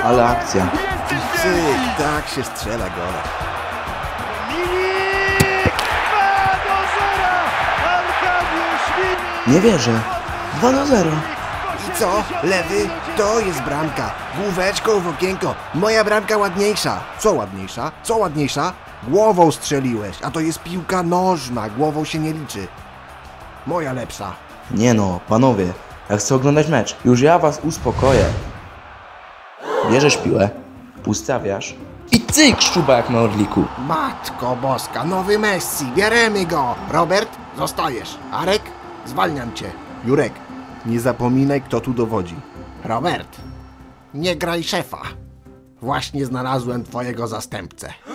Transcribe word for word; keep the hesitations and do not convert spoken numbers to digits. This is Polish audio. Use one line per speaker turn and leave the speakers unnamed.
ale akcja.
Cyk, tak się strzela gola.
Nie wierzę. dwa do zera.
I co? Lewy? To jest bramka. Główeczką w okienko. Moja bramka ładniejsza. Co ładniejsza? Co ładniejsza? Głową strzeliłeś, a to jest piłka nożna. Głową się nie liczy. Moja lepsza.
Nie no, panowie, ja chcę oglądać mecz. Już ja was uspokoję. Bierzesz piłę, ustawiasz i cyk, szczuba jak na orliku.
Matko boska, nowy Messi, bierzemy go. Robert, zostajesz. Arek, zwalniam cię. Jurek, nie zapominaj, kto tu dowodzi. Robert, nie graj szefa. Właśnie znalazłem twojego zastępcę.